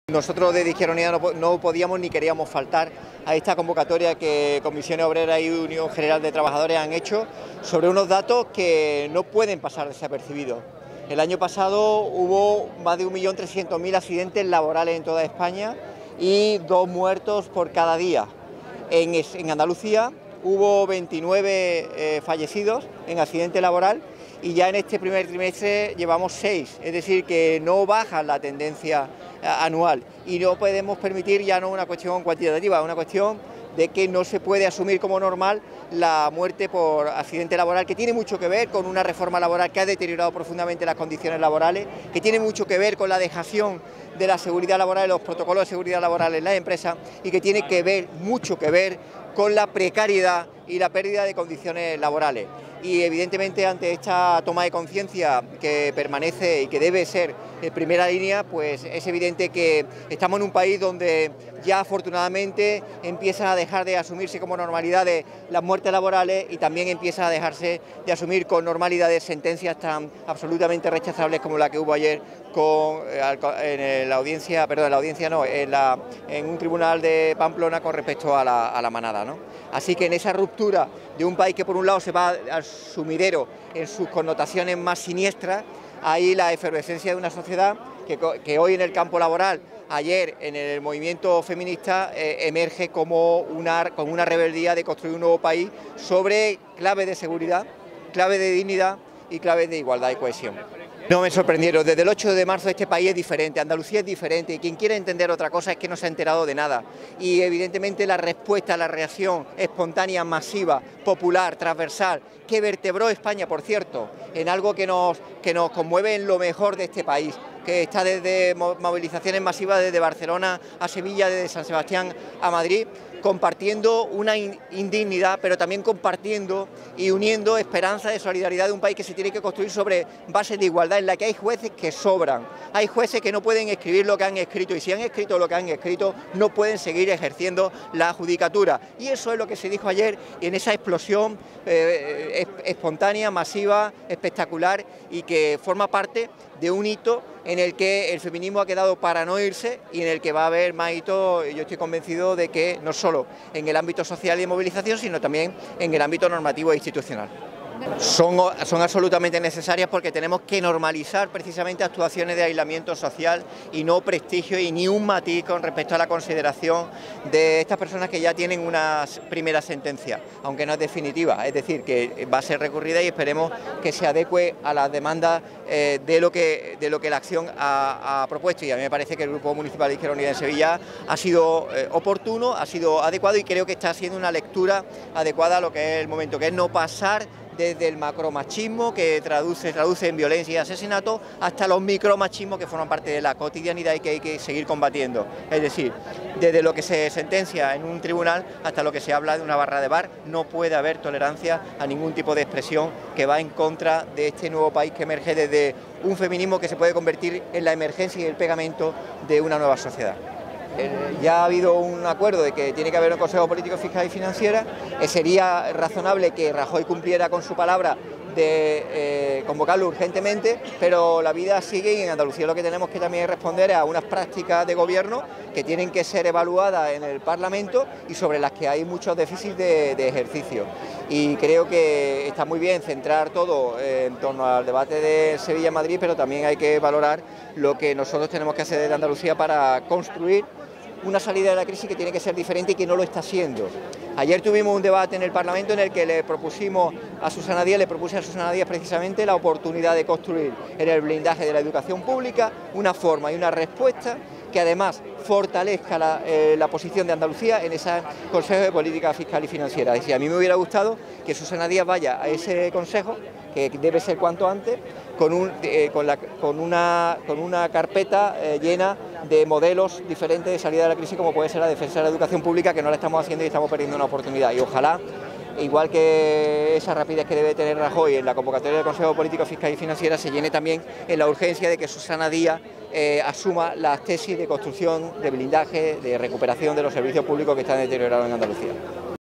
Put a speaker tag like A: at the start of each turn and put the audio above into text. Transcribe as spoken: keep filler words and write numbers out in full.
A: Nosotros desde Izquierda Unida no, no podíamos ni queríamos faltar a esta convocatoria que Comisiones Obreras y Unión General de Trabajadores han hecho sobre unos datos que no pueden pasar desapercibidos. El año pasado hubo más de un millón trescientos mil accidentes laborales en toda España y dos muertos por cada día. En, en Andalucía hubo veintinueve eh, fallecidos en accidente laboral y ya en este primer trimestre llevamos seis, es decir, que no baja la tendencia anual y no podemos permitir ya no una cuestión cuantitativa, una cuestión de que no se puede asumir como normal la muerte por accidente laboral, que tiene mucho que ver con una reforma laboral que ha deteriorado profundamente las condiciones laborales, que tiene mucho que ver con la dejación de la seguridad laboral, los protocolos de seguridad laboral en las empresas y que tiene que ver, mucho que ver con la precariedad y la pérdida de condiciones laborales. Y evidentemente ante esta toma de conciencia que permanece y que debe ser en primera línea, pues es evidente que estamos en un país donde ya afortunadamente empiezan a dejar de asumirse como normalidades las muertes laborales y también empiezan a dejarse de asumir con normalidades sentencias tan absolutamente rechazables como la que hubo ayer con, en la audiencia, perdón, en la audiencia no, en, la, en un tribunal de Pamplona con respecto a la, a la manada, ¿no? Así que en esa ruptura de un país que por un lado se va al sumidero en sus connotaciones más siniestras, hay la efervescencia de una sociedad que, que hoy en el campo laboral, ayer en el movimiento feminista, eh, emerge como una, con una rebeldía de construir un nuevo país sobre claves de seguridad, claves de dignidad y claves de igualdad y cohesión. No me sorprendieron, desde el ocho de marzo este país es diferente, Andalucía es diferente y quien quiere entender otra cosa es que no se ha enterado de nada. Y evidentemente la respuesta, la reacción espontánea, masiva, popular, transversal, que vertebró España, por cierto, en algo que nos, que nos conmueve en lo mejor de este país, que está desde movilizaciones masivas desde Barcelona a Sevilla, desde San Sebastián a Madrid, compartiendo una indignidad, pero también compartiendo y uniendo esperanza de solidaridad de un país que se tiene que construir sobre bases de igualdad, en la que hay jueces que sobran, hay jueces que no pueden escribir lo que han escrito y si han escrito lo que han escrito no pueden seguir ejerciendo la judicatura. Y eso es lo que se dijo ayer en esa explosión eh, espontánea, masiva, espectacular y que forma parte de un hito en el que el feminismo ha quedado para no irse y en el que va a haber más hitos, yo estoy convencido de que no solo en el ámbito social y de movilización, sino también en el ámbito normativo e institucional. Son, son absolutamente necesarias porque tenemos que normalizar precisamente actuaciones de aislamiento social y no prestigio y ni un matiz con respecto a la consideración de estas personas que ya tienen una primera sentencia, aunque no es definitiva, es decir, que va a ser recurrida y esperemos que se adecue a las demandas eh, de, lo que, de lo que la acción ha, ha propuesto y a mí me parece que el Grupo Municipal de Izquierda Unida en Sevilla ha sido eh, oportuno, ha sido adecuado y creo que está haciendo una lectura adecuada a lo que es el momento, que es no pasar desde el macromachismo que traduce, traduce en violencia y asesinato hasta los micromachismos que forman parte de la cotidianidad y que hay que seguir combatiendo. Es decir, desde lo que se sentencia en un tribunal hasta lo que se habla de una barra de bar, no puede haber tolerancia a ningún tipo de expresión que va en contra de este nuevo país que emerge desde un feminismo que se puede convertir en la emergencia y el pegamento de una nueva sociedad. Ya ha habido un acuerdo de que tiene que haber un Consejo Político, Fiscal y Financiera. Eh, sería razonable que Rajoy cumpliera con su palabra de eh, convocarlo urgentemente, pero la vida sigue y en Andalucía lo que tenemos que también responder es a unas prácticas de gobierno que tienen que ser evaluadas en el Parlamento y sobre las que hay muchos déficits de, de ejercicio. Y creo que está muy bien centrar todo eh, en torno al debate de Sevilla-Madrid, pero también hay que valorar lo que nosotros tenemos que hacer desde Andalucía para construir una salida de la crisis que tiene que ser diferente y que no lo está siendo. Ayer tuvimos un debate en el Parlamento en el que le propusimos a Susana Díaz, le propuse a Susana Díaz precisamente la oportunidad de construir en el blindaje de la educación pública una forma y una respuesta que además fortalezca la, eh, la posición de Andalucía en ese Consejo de Política Fiscal y Financiera. Es decir, a mí me hubiera gustado que Susana Díaz vaya a ese consejo, que debe ser cuanto antes, con, un, eh, con, la, con, una, con una carpeta eh, llena de modelos diferentes de salida de la crisis, como puede ser la defensa de la educación pública, que no la estamos haciendo y estamos perdiendo una oportunidad. Y ojalá, igual que esa rapidez que debe tener Rajoy en la convocatoria del Consejo Político, Fiscal y Financiera, se llene también en la urgencia de que Susana Díaz eh, asuma las tesis de construcción, de blindaje, de recuperación de los servicios públicos que están deteriorados en Andalucía.